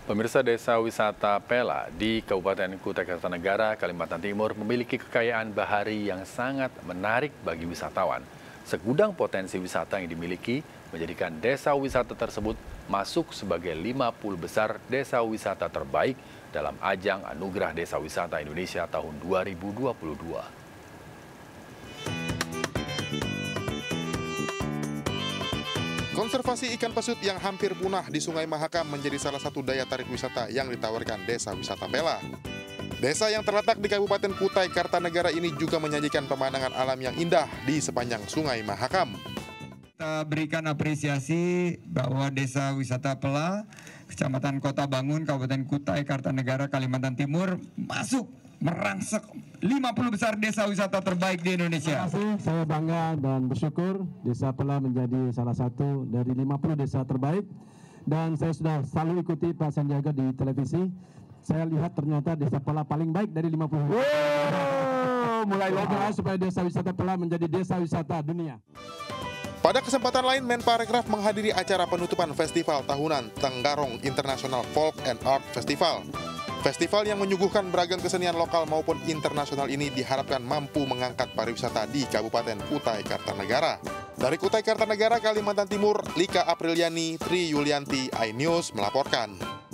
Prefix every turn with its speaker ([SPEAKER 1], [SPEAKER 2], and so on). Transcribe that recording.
[SPEAKER 1] Pemirsa, Desa Wisata Pela di Kabupaten Kutai Kartanegara, Kalimantan Timur memiliki kekayaan bahari yang sangat menarik bagi wisatawan. Segudang potensi wisata yang dimiliki menjadikan desa wisata tersebut masuk sebagai 50 besar desa wisata terbaik dalam ajang Anugerah Desa Wisata Indonesia tahun 2022.
[SPEAKER 2] Konservasi ikan pesut yang hampir punah di Sungai Mahakam menjadi salah satu daya tarik wisata yang ditawarkan Desa Wisata Pela. Desa yang terletak di Kabupaten Kutai Kartanegara ini juga menyajikan pemandangan alam yang indah di sepanjang Sungai Mahakam.
[SPEAKER 3] Kita berikan apresiasi bahwa Desa Wisata Pela, Kecamatan Kota Bangun, Kabupaten Kutai Kartanegara, Kalimantan Timur masuk merangsek 50 besar desa wisata terbaik di Indonesia.
[SPEAKER 4] Terima kasih, saya bangga dan bersyukur Desa Pela menjadi salah satu dari 50 desa terbaik. Dan saya sudah selalu ikuti Pak Sandiaga di televisi. Saya lihat ternyata Desa Pela paling baik dari 50. Mulai lagi supaya Desa Wisata Pela menjadi desa wisata dunia.
[SPEAKER 2] Pada kesempatan lain, Menparekraf menghadiri acara penutupan festival tahunan Tenggarong International Folk and Art Festival. Festival yang menyuguhkan beragam kesenian lokal maupun internasional ini diharapkan mampu mengangkat pariwisata di Kabupaten Kutai Kartanegara. Dari Kutai Kartanegara, Kalimantan Timur, Lika Apriliani, Tri Yulianti, iNews melaporkan.